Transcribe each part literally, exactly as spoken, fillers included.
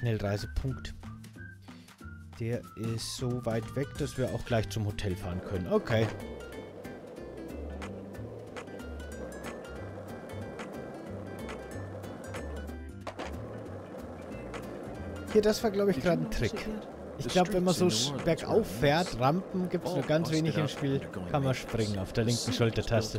Schnellreisepunkt. Der ist so weit weg, dass wir auch gleich zum Hotel fahren können. Okay. Hier, das war, glaube ich, gerade ein Trick. Ich glaube, wenn man so bergauf fährt, Rampen, gibt es nur ganz wenig im Spiel, kann man springen auf der linken Schultertaste.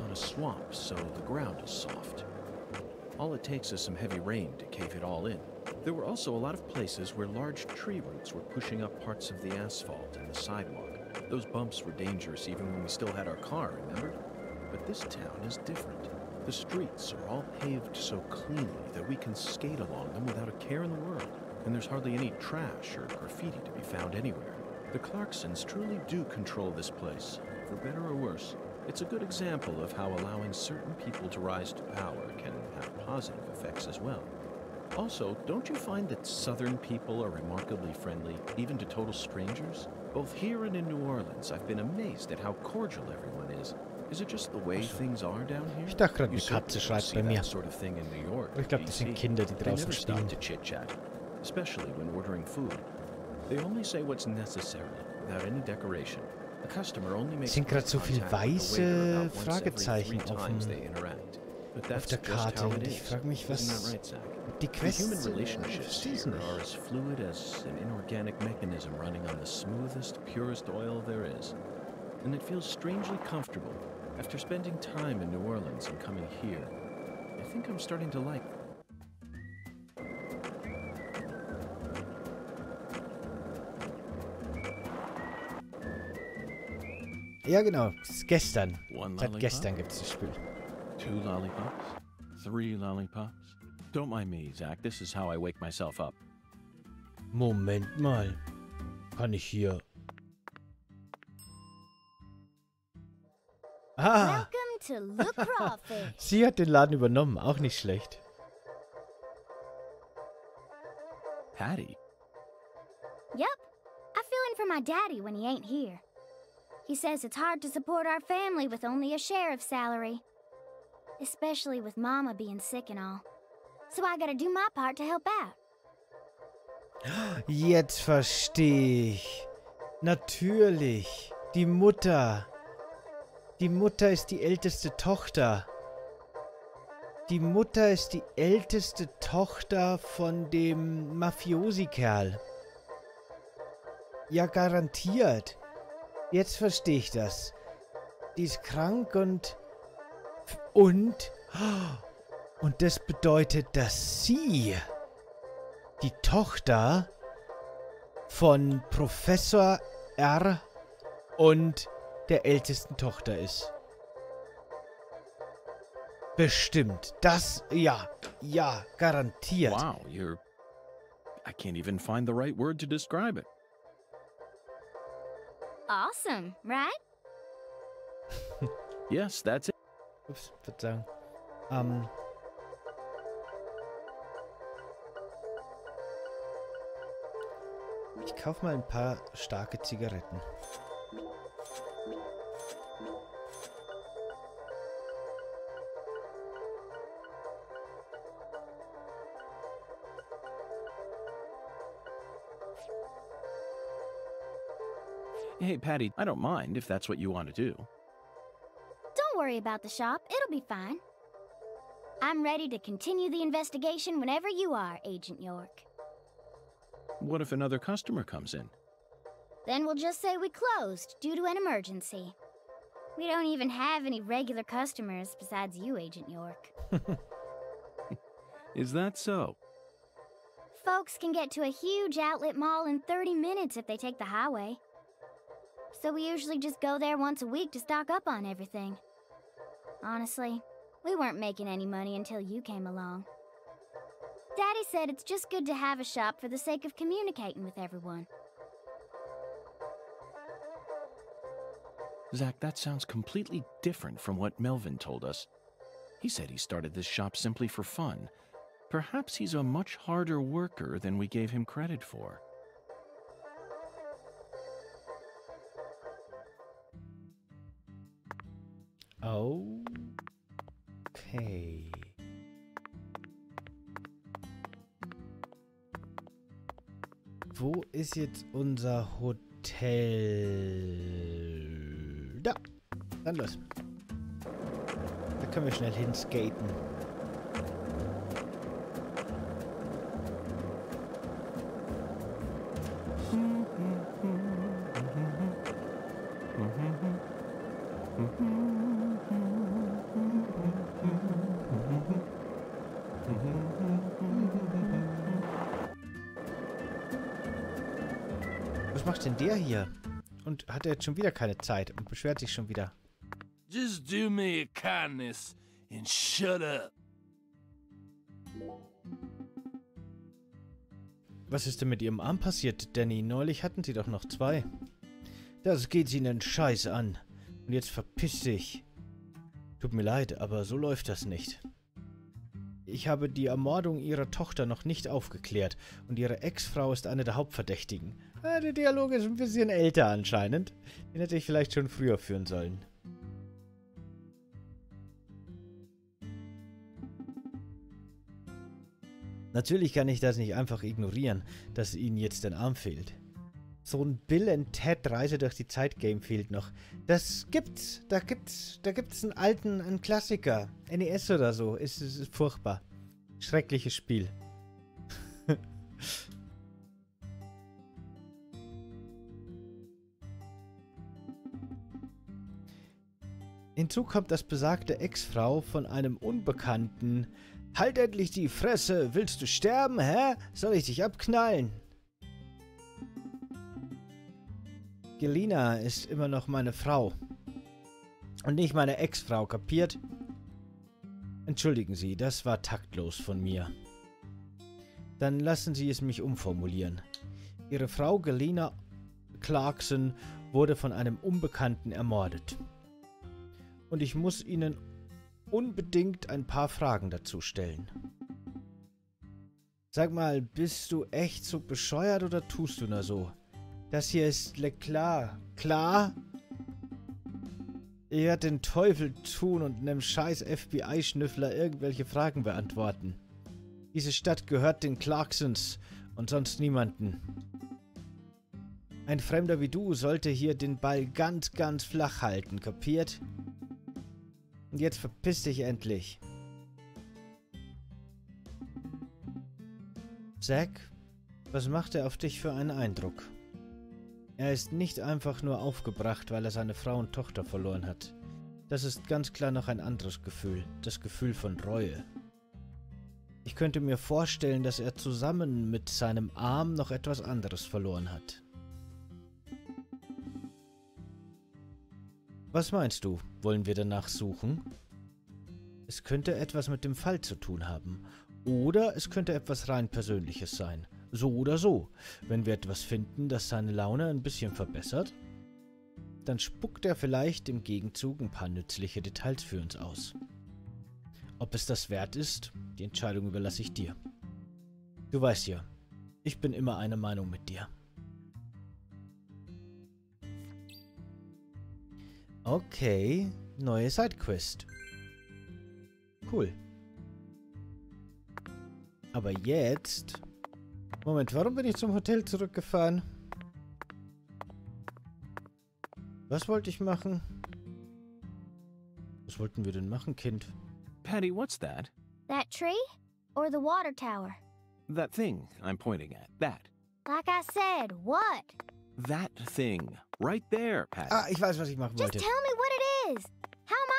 All it takes is some heavy rain to cave it all in. There were also a lot of places where large tree roots were pushing up parts of the asphalt and the sidewalk. Those bumps were dangerous even when we still had our car, remember? But this town is different. The streets are all paved so cleanly that we can skate along them without a care in the world. And there's hardly any trash or graffiti to be found anywhere. The Clarksons truly do control this place, for better or worse. It's a good example of how allowing certain people to rise to power can have positive effects as well. Also, don't you find that Southern people are remarkably friendly, even to total strangers? Both here and in New Orleans, I've been amazed at how cordial everyone is. Is it just the way things are down here? Ich dachte gerade, die Katze schreit bei mir. Sort of thing in New York. Ich glaube, das sind Kinder, die draußen stehen. To chit-chat, especially when ordering food. They only say what's necessary, without any decoration. Es sind gerade so viele weiße Fragezeichen auf, dem, auf der Karte und ich frage mich, was die Quests sind. Ich verstehe es nicht. And it feels strangely comfortable after spending time in New Orleans and coming here. I think I'm starting to like them. Ja, genau. Das ist gestern. Seit gestern gibt es das Spiel. Two lollipops? Three lollipops? Don't mind me, Zach. This is how I wake myself up. Moment mal. Kann ich hier... Ah! Sie hat den Laden übernommen. Auch nicht schlecht. Patty? Yep. I fill in for my daddy when he ain't here. He says it's hard to support our family with only a sheriff's salary. Especially with Mama being sick and all. So I gotta do my part to help out. Jetzt verstehe ich. Natürlich. Die Mutter. Die Mutter ist die älteste Tochter. Die Mutter ist die älteste Tochter von dem Mafiosi-Kerl. Ja, garantiert. Jetzt verstehe ich das. Die ist krank und... Und... Und das bedeutet, dass sie... die Tochter von Professor R. und der ältesten Tochter ist. Bestimmt. Das... Ja. Ja, garantiert. Wow, you're... I can't even find the right word to describe it. Awesome, right? Yes, that's it. Ups, Verzeihung. Ähm... Ich kaufe mal ein paar starke Zigaretten. Hey, Patty, I don't mind if that's what you want to do. Don't worry about the shop. It'll be fine. I'm ready to continue the investigation whenever you are, Agent York. What if another customer comes in? Then we'll just say we closed due to an emergency. We don't even have any regular customers besides you, Agent York. Is that so? Folks can get to a huge outlet mall in thirty minutes if they take the highway. So we usually just go there once a week to stock up on everything. Honestly, we weren't making any money until you came along. Daddy said it's just good to have a shop for the sake of communicating with everyone. Zach, that sounds completely different from what Melvin told us. He said he started this shop simply for fun. Perhaps he's a much harder worker than we gave him credit for. Okay. wo ist jetzt unser Hotel? Da. Dann los. Da können wir schnell hinskaten. Was macht denn der hier? Und hat er jetzt schon wieder keine Zeit und beschwert sich schon wieder. Just do me a kindness and shut up. Was ist denn mit ihrem Arm passiert, Danny? Neulich hatten sie doch noch zwei. Das geht sie einen Scheiß an. Und jetzt verpiss dich. Tut mir leid, aber so läuft das nicht. Ich habe die Ermordung ihrer Tochter noch nicht aufgeklärt und ihre Ex-Frau ist eine der Hauptverdächtigen. Ah, der Dialog ist ein bisschen älter anscheinend. Den hätte ich vielleicht schon früher führen sollen. Natürlich kann ich das nicht einfach ignorieren, dass ihnen jetzt ein Arm fehlt. So ein Bill and Ted Reise durch die Zeit Game fehlt noch. Das gibt's. Da gibt's, da gibt's einen alten, einen Klassiker. N E S oder so. Ist, ist, ist furchtbar. Schreckliches Spiel. Hinzu kommt, dass besagte Ex-Frau von einem Unbekannten... Halt endlich die Fresse! Willst du sterben, hä? Soll ich dich abknallen? Gelina ist immer noch meine Frau. Und nicht meine Ex-Frau, kapiert? Entschuldigen Sie, das war taktlos von mir. Dann lassen Sie es mich umformulieren. Ihre Frau Gelina Clarkson wurde von einem Unbekannten ermordet. Und ich muss Ihnen unbedingt ein paar Fragen dazu stellen. Sag mal, bist du echt so bescheuert oder tust du nur so? Das hier ist klar. Klar? Ich werde den Teufel tun und einem scheiß F B I-Schnüffler irgendwelche Fragen beantworten. Diese Stadt gehört den Clarksons und sonst niemanden. Ein Fremder wie du sollte hier den Ball ganz, ganz flach halten, kapiert? Und jetzt verpiss dich endlich. Zack, was macht er auf dich für einen Eindruck? Er ist nicht einfach nur aufgebracht, weil er seine Frau und Tochter verloren hat. Das ist ganz klar noch ein anderes Gefühl, das Gefühl von Reue. Ich könnte mir vorstellen, dass er zusammen mit seinem Arm noch etwas anderes verloren hat. Was meinst du? Wollen wir danach suchen? Es könnte etwas mit dem Fall zu tun haben. Oder es könnte etwas rein Persönliches sein. So oder so. Wenn wir etwas finden, das seine Laune ein bisschen verbessert, dann spuckt er vielleicht im Gegenzug ein paar nützliche Details für uns aus. Ob es das wert ist, die Entscheidung überlasse ich dir. Du weißt ja, ich bin immer einer Meinung mit dir. Okay, neue Sidequest. Cool. Aber jetzt... Moment, warum bin ich zum Hotel zurückgefahren? Was wollte ich machen? Was wollten wir denn machen, Kind? Patty, what's that? That tree? Or the water tower? That thing I'm pointing at. That. Like I said, what? That thing. Right there, Patty. Ah, ich weiß, was ich machen Just wollte. tell me what it is. How am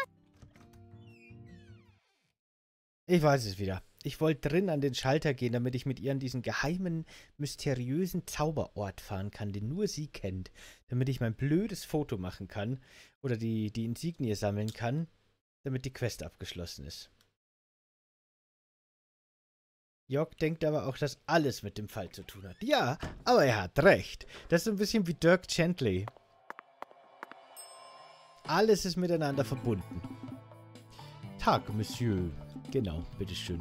I... Ich weiß es wieder. Ich wollte drin an den Schalter gehen, damit ich mit ihr an diesen geheimen, mysteriösen Zauberort fahren kann, den nur sie kennt. Damit ich mein blödes Foto machen kann oder die, die Insignie sammeln kann, damit die Quest abgeschlossen ist. Jörg denkt aber auch, dass alles mit dem Fall zu tun hat. Ja, aber er hat recht. Das ist so ein bisschen wie Dirk Gently. Alles ist miteinander verbunden. Tag, Monsieur. Genau, bitteschön.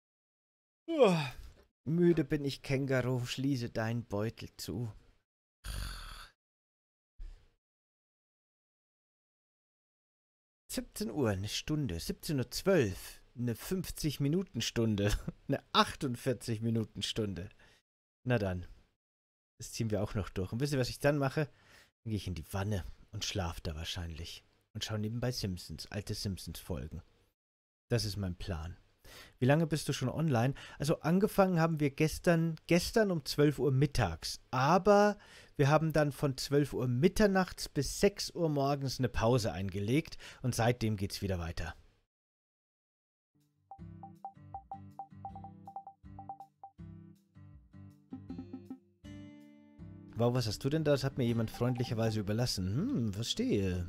Oh. Müde bin ich, Känguru, schließe deinen Beutel zu. siebzehn Uhr, eine Stunde. siebzehn Uhr zwölf, eine fünfzig-Minuten-Stunde. Eine achtundvierzig-Minuten-Stunde. Na dann. Das ziehen wir auch noch durch. Und wisst ihr, was ich dann mache? Dann gehe ich in die Wanne und schlafe da wahrscheinlich. Und schaue nebenbei Simpsons, alte Simpsons-Folgen. Das ist mein Plan. Wie lange bist du schon online? Also angefangen haben wir gestern, gestern um zwölf Uhr mittags. Aber wir haben dann von zwölf Uhr mitternachts bis sechs Uhr morgens eine Pause eingelegt. Und seitdem geht's wieder weiter. Wow, was hast du denn da? Das hat mir jemand freundlicherweise überlassen. Hm, verstehe.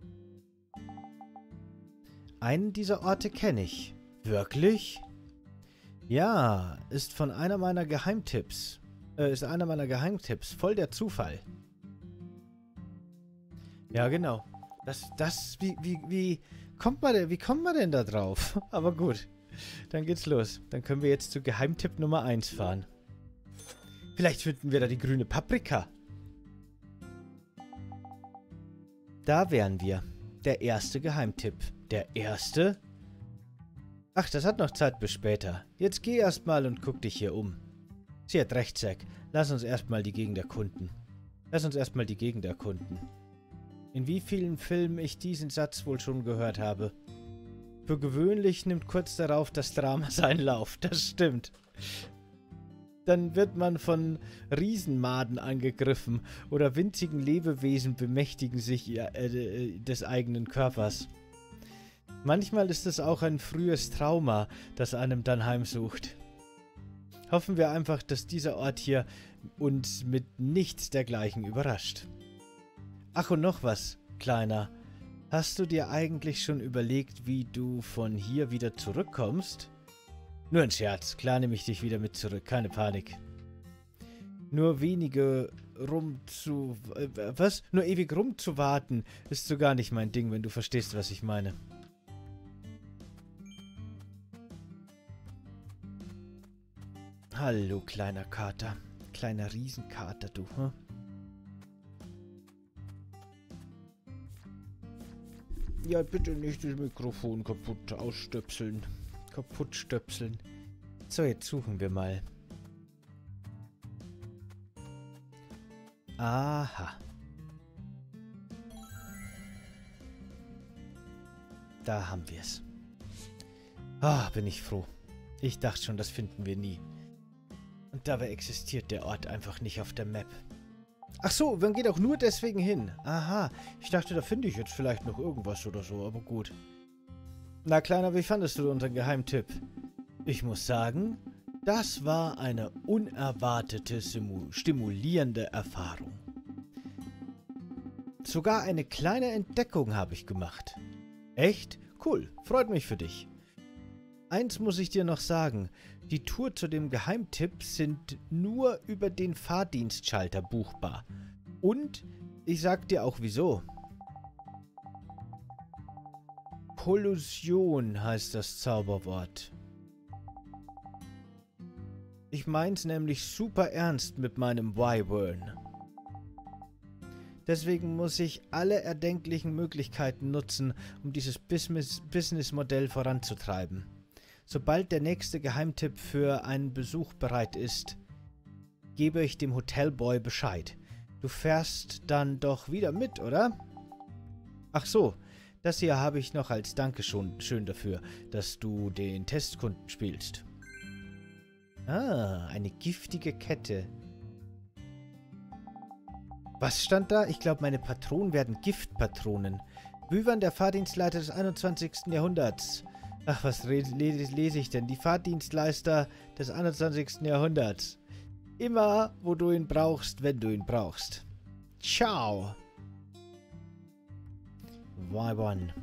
Einen dieser Orte kenne ich. Wirklich? Ja, ist von einer meiner Geheimtipps. Äh, ist einer meiner Geheimtipps. Voll der Zufall. Ja, genau. Das, das, wie, wie, wie kommt man denn, wie kommt man denn da drauf? Aber gut, dann geht's los. Dann können wir jetzt zu Geheimtipp Nummer eins fahren. Vielleicht finden wir da die grüne Paprika. Da wären wir. Der erste Geheimtipp. Der erste? Ach, das hat noch Zeit bis später. Jetzt geh erstmal und guck dich hier um. Sie hat recht, Zack. Lass uns erstmal die Gegend erkunden. Lass uns erstmal die Gegend erkunden. In wie vielen Filmen ich diesen Satz wohl schon gehört habe. Für gewöhnlich nimmt kurz darauf das Drama seinen Lauf. Das stimmt. Dann wird man von Riesenmaden angegriffen oder winzigen Lebewesen bemächtigen sich äh, des eigenen Körpers. Manchmal ist es auch ein frühes Trauma, das einem dann heimsucht. Hoffen wir einfach, dass dieser Ort hier uns mit nichts dergleichen überrascht. Ach, und noch was, Kleiner. Hast du dir eigentlich schon überlegt, wie du von hier wieder zurückkommst? Nur ein Scherz, klar nehme ich dich wieder mit zurück, keine Panik. Nur wenige rum zu... Äh, was? Nur ewig rumzuwarten ist so gar nicht mein Ding, wenn du verstehst, was ich meine. Hallo, kleiner Kater. Kleiner Riesenkater, du, hm? Ja, bitte nicht das Mikrofon kaputt ausstöpseln. Kaputt stöpseln. So, jetzt suchen wir mal. Aha. Da haben wir es. Ah, bin ich froh. Ich dachte schon, das finden wir nie. Und dabei existiert der Ort einfach nicht auf der Map. Ach so, man geht auch nur deswegen hin. Aha, ich dachte, da finde ich jetzt vielleicht noch irgendwas oder so, aber gut. Na, Kleiner, wie fandest du unseren Geheimtipp? Ich muss sagen, das war eine unerwartete, stimulierende Erfahrung. Sogar eine kleine Entdeckung habe ich gemacht. Echt? Cool, freut mich für dich. Eins muss ich dir noch sagen, die Tour zu dem Geheimtipp sind nur über den Fahrdienstschalter buchbar. Und ich sag dir auch wieso. Kollusion heißt das Zauberwort. Ich mein's nämlich super ernst mit meinem Wyvern. Deswegen muss ich alle erdenklichen Möglichkeiten nutzen, um dieses Businessmodell voranzutreiben. Sobald der nächste Geheimtipp für einen Besuch bereit ist, gebe ich dem Hotelboy Bescheid. Du fährst dann doch wieder mit, oder? Ach so, das hier habe ich noch als Dankeschön schön dafür, dass du den Testkunden spielst. Ah, eine giftige Kette. Was stand da? Ich glaube, meine Patronen werden Giftpatronen. Wyvern, der Fahrdienstleiter des einundzwanzigsten Jahrhunderts. Ach, was lese ich denn? Die Fahrdienstleister des einundzwanzigsten Jahrhunderts. Immer, wo du ihn brauchst, wenn du ihn brauchst. Ciao. Wyvern.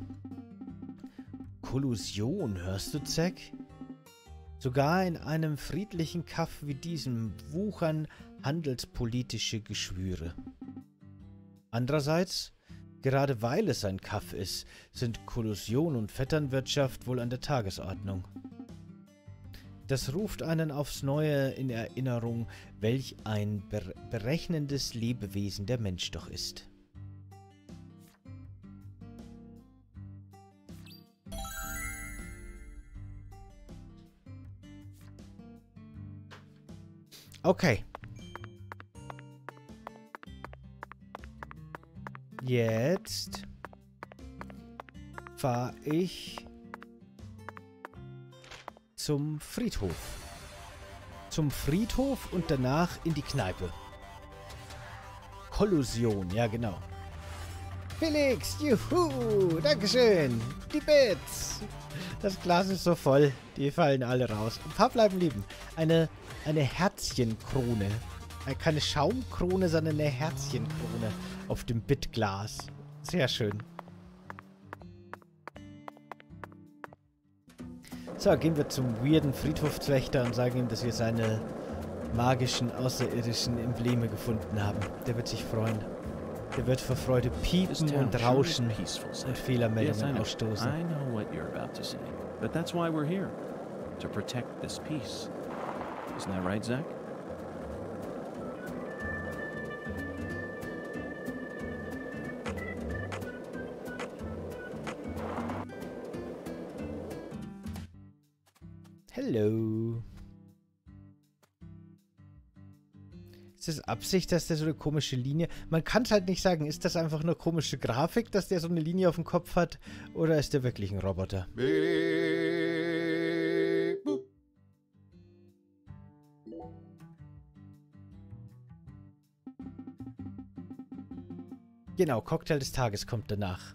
Kollusion, hörst du, Zack? Sogar in einem friedlichen Kaff wie diesem wuchern handelspolitische Geschwüre. Andererseits, gerade weil es ein Kaff ist, sind Kollusion und Vetternwirtschaft wohl an der Tagesordnung. Das ruft einen aufs Neue in Erinnerung, welch ein ber- berechnendes Lebewesen der Mensch doch ist. Okay. Jetzt fahre ich zum Friedhof. Zum Friedhof und danach in die Kneipe. Kollusion, ja genau. Felix, juhu, dankeschön. Die Bits. Das Glas ist so voll, die fallen alle raus. Ein paar bleiben liegen. Eine, eine Herzchenkrone. Keine Schaumkrone, sondern eine Herzchenkrone auf dem Bitglas. Sehr schön. So, gehen wir zum weirden Friedhofswächter und sagen ihm, dass wir seine magischen, außerirdischen Embleme gefunden haben. Der wird sich freuen. Der wird vor Freude piepen und rauschen und Fehlermeldungen ausstoßen. I know what you're about to say, but that's why we're here. To protect this peace. Isn't that right, Zack? Hello. Ist das Absicht, dass der so eine komische Linie... Man kann es halt nicht sagen, ist das einfach nur komische Grafik, dass der so eine Linie auf dem Kopf hat? Oder ist der wirklich ein Roboter? Genau, Cocktail des Tages kommt danach.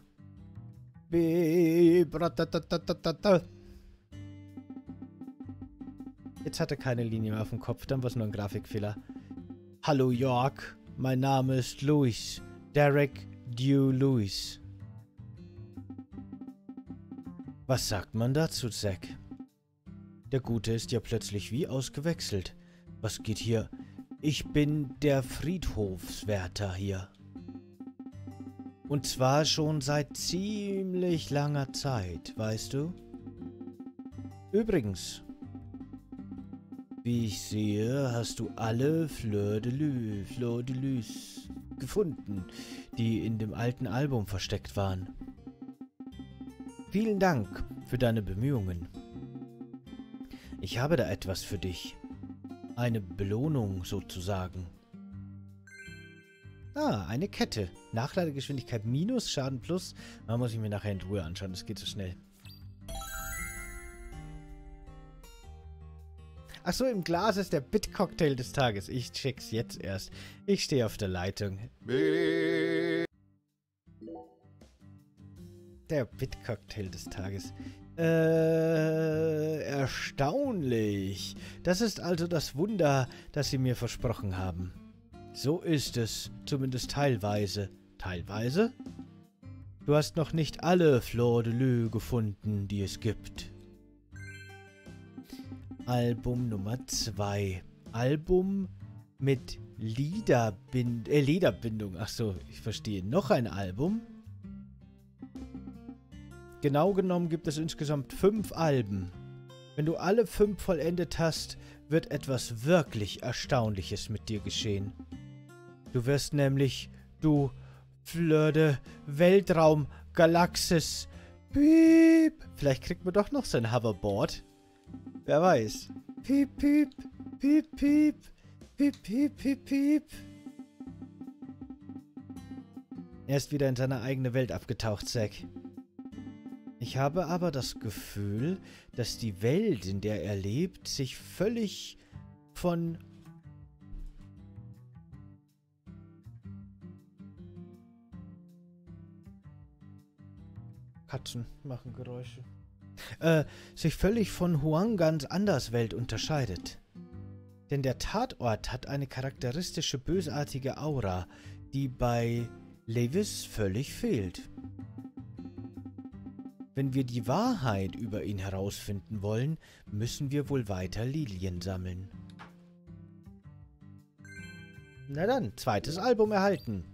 Jetzt hat er keine Linie mehr auf dem Kopf, dann war es nur ein Grafikfehler. Hallo York, mein Name ist Louis. Derek Dew Louis. Was sagt man dazu, Zack? Der Gute ist ja plötzlich wie ausgewechselt. Was geht hier? Ich bin der Friedhofswärter hier. Und zwar schon seit ziemlich langer Zeit, weißt du? Übrigens, wie ich sehe, hast du alle Fleur de Lys, Fleur de Lys gefunden, die in dem alten Album versteckt waren. Vielen Dank für deine Bemühungen. Ich habe da etwas für dich. Eine Belohnung sozusagen. Ah, eine Kette. Nachladegeschwindigkeit minus, Schaden plus. Da muss ich mir nachher in Ruhe anschauen, das geht so schnell. Achso, im Glas ist der Bit-Cocktail des Tages. Ich check's jetzt erst. Ich stehe auf der Leitung. Der Bit-Cocktail des Tages. Äh, erstaunlich. Das ist also das Wunder, das Sie mir versprochen haben. So ist es, zumindest teilweise. Teilweise? Du hast noch nicht alle Fleur de Lys gefunden, die es gibt. Album Nummer zwei. Album mit Liederbind äh, Lederbindung. Achso, ich verstehe. Noch ein Album. Genau genommen gibt es insgesamt fünf Alben. Wenn du alle fünf vollendet hast, wird etwas wirklich Erstaunliches mit dir geschehen. Du wirst nämlich, du Fleur de Weltraum Galaxis. Piep. Vielleicht kriegt man doch noch sein Hoverboard. Wer weiß. Piep, piep, piep, piep, piep, piep, piep, piep. Er ist wieder in seine eigene Welt abgetaucht, Zack. Ich habe aber das Gefühl, dass die Welt, in der er lebt, sich völlig von... Katzen machen Geräusche. Äh, sich völlig von Huangans Anderswelt unterscheidet. Denn der Tatort hat eine charakteristische bösartige Aura, die bei Lewis völlig fehlt. Wenn wir die Wahrheit über ihn herausfinden wollen, müssen wir wohl weiter Lilien sammeln. Na dann, zweites Album erhalten.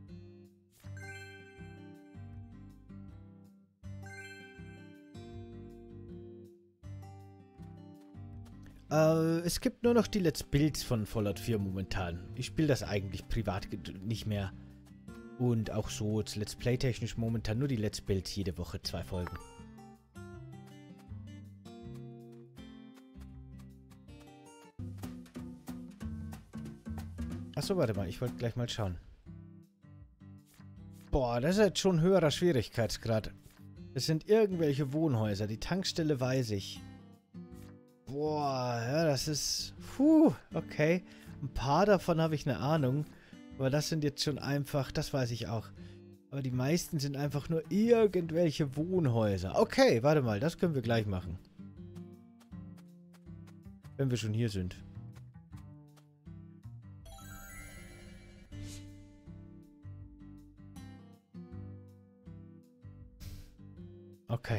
Äh, es gibt nur noch die Let's Builds von Fallout vier momentan. Ich spiele das eigentlich privat nicht mehr. Und auch so Let's Play technisch momentan nur die Let's Builds, jede Woche zwei Folgen. Achso, warte mal. Ich wollte gleich mal schauen. Boah, das ist jetzt schon ein höherer Schwierigkeitsgrad. Das sind irgendwelche Wohnhäuser. Die Tankstelle weiß ich. Boah, ja, das ist... Puh, okay. Ein paar davon habe ich eine Ahnung. Aber das sind jetzt schon einfach... Das weiß ich auch. Aber die meisten sind einfach nur irgendwelche Wohnhäuser. Okay, warte mal. Das können wir gleich machen. Wenn wir schon hier sind. Okay.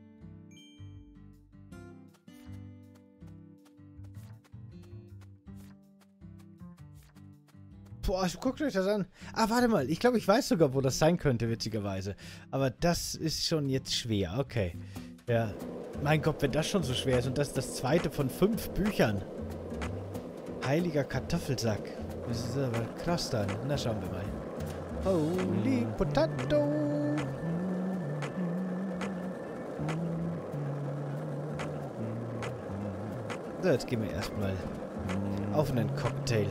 Boah, guckt euch das an. Ah, warte mal. Ich glaube, ich weiß sogar, wo das sein könnte, witzigerweise. Aber das ist schon jetzt schwer. Okay. Ja. Mein Gott, wenn das schon so schwer ist. Und das ist das zweite von fünf Büchern. Heiliger Kartoffelsack. Das ist aber krass dann. Na, schauen wir mal. Holy Potato. So, jetzt gehen wir erstmal auf einen Cocktail.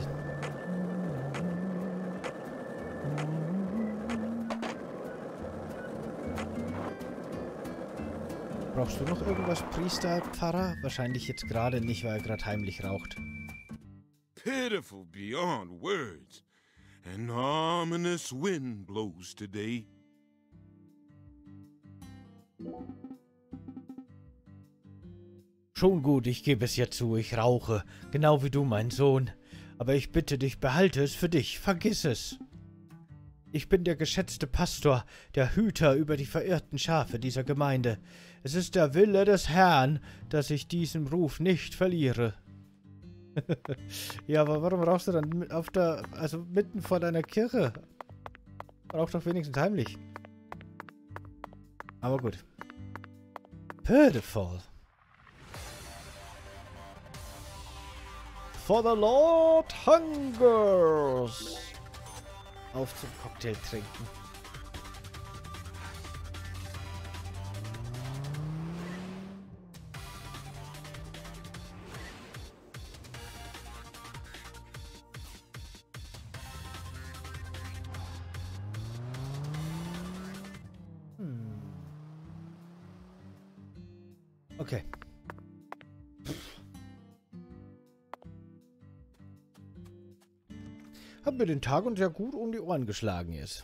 Brauchst du noch irgendwas, Priester, Pfarrer? Wahrscheinlich jetzt gerade nicht, weil er gerade heimlich raucht. Pitiful beyond words. An ominous wind blows today. Schon gut, ich gebe es ja zu, ich rauche. Genau wie du, mein Sohn. Aber ich bitte dich, behalte es für dich. Vergiss es. Ich bin der geschätzte Pastor, der Hüter über die verirrten Schafe dieser Gemeinde. Es ist der Wille des Herrn, dass ich diesen Ruf nicht verliere. Ja, aber warum rauchst du dann auf der, also mitten vor deiner Kirche? Rauch doch wenigstens heimlich. Aber gut. Pitiful. For the Lord hungers. Auf zum Cocktail trinken. Hm. Okay. Haben wir den Tag uns ja gut um die Ohren geschlagen ist.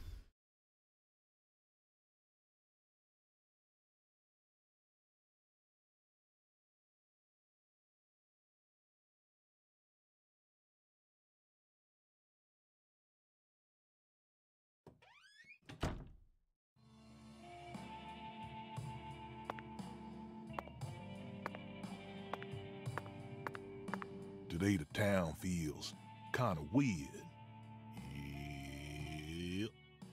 Today the town feels kind of weird. Yep.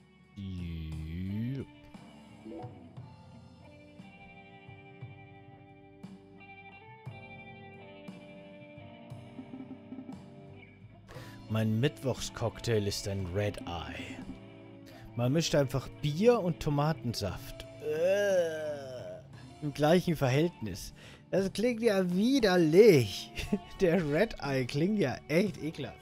Yep. Mein Mittwochscocktail ist ein Red Eye. Man mischt einfach Bier und Tomatensaft. Äh, Im gleichen Verhältnis. Das klingt ja widerlich. Der Red Eye klingt ja echt ekelhaft.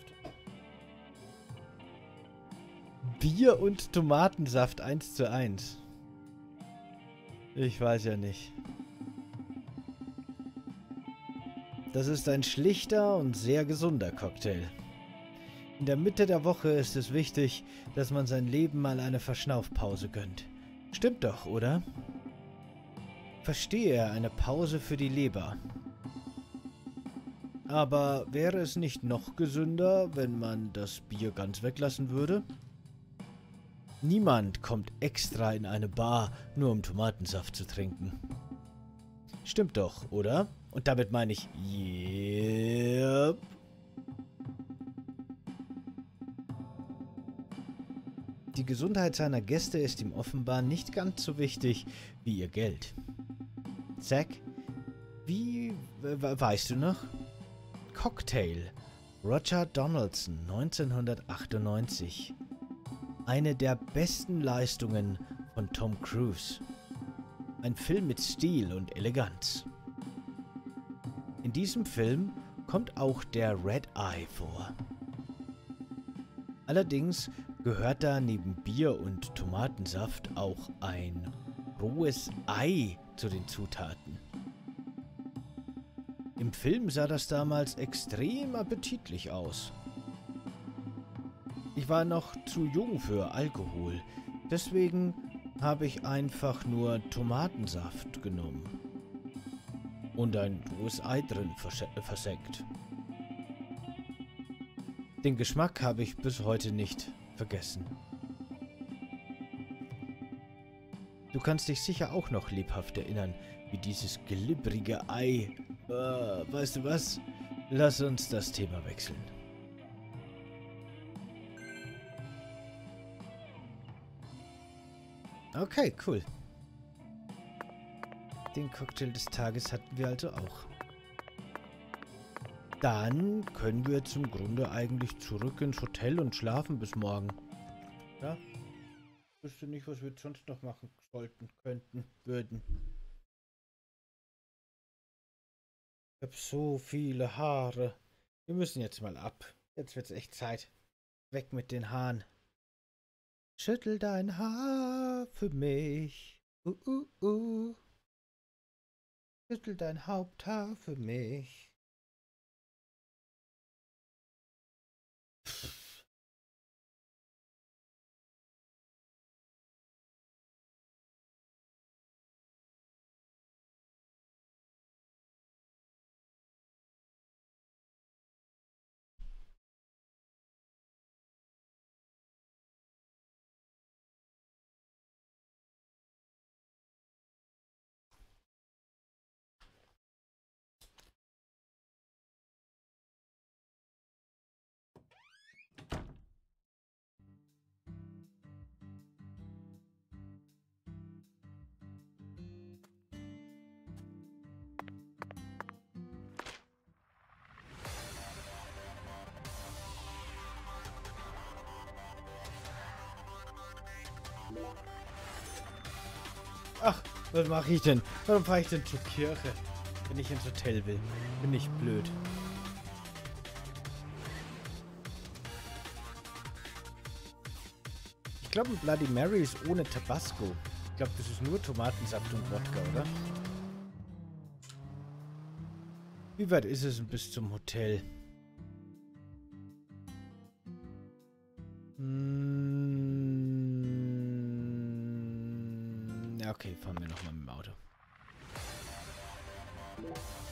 Bier und Tomatensaft eins zu eins. Ich weiß ja nicht. Das ist ein schlichter und sehr gesunder Cocktail. In der Mitte der Woche ist es wichtig, dass man sein Leben mal eine Verschnaufpause gönnt. Stimmt doch, oder? Verstehe, eine Pause für die Leber. Aber wäre es nicht noch gesünder, wenn man das Bier ganz weglassen würde? Niemand kommt extra in eine Bar, nur um Tomatensaft zu trinken. Stimmt doch, oder? Und damit meine ich, yep. Die Gesundheit seiner Gäste ist ihm offenbar nicht ganz so wichtig wie ihr Geld. Zack, wie weißt du noch? Cocktail, Roger Donaldson, neunzehnhundertachtundneunzig. Eine der besten Leistungen von Tom Cruise. Ein Film mit Stil und Eleganz. In diesem Film kommt auch der Red Eye vor. Allerdings gehört da neben Bier und Tomatensaft auch ein rohes Ei zu den Zutaten. Im Film sah das damals extrem appetitlich aus. Ich war noch zu jung für Alkohol, deswegen habe ich einfach nur Tomatensaft genommen und ein rohes Ei drin vers versenkt. Den Geschmack habe ich bis heute nicht vergessen. Du kannst dich sicher auch noch lebhaft erinnern, wie dieses glibbrige Ei... Uh, weißt du was? Lass uns das Thema wechseln. Okay, cool. Den Cocktail des Tages hatten wir also auch. Dann können wir zum Grunde eigentlich zurück ins Hotel und schlafen bis morgen. Ja? Ich wüsste nicht, was wir sonst noch machen sollten, könnten, würden. Ich habe so viele Haare. Wir müssen jetzt mal ab. Jetzt wird's echt Zeit. Weg mit den Haaren. Schüttel dein Haar für mich. Uh, uh, uh. Schüttel dein Haupthaar für mich. Ach, was mache ich denn? Warum fahre ich denn zur Kirche, wenn ich ins Hotel will? Bin ich blöd. Ich glaube, ein Bloody Mary ist ohne Tabasco. Ich glaube, das ist nur Tomatensaft und Wodka, oder? Wie weit ist es denn bis zum Hotel? Hm, ja, okay, fahren wir nochmal mit dem Auto.